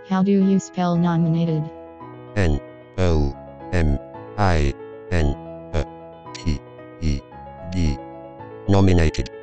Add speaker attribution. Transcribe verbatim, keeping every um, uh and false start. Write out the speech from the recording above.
Speaker 1: How do you spell nominated?
Speaker 2: N O M I N A T E D. Nominated.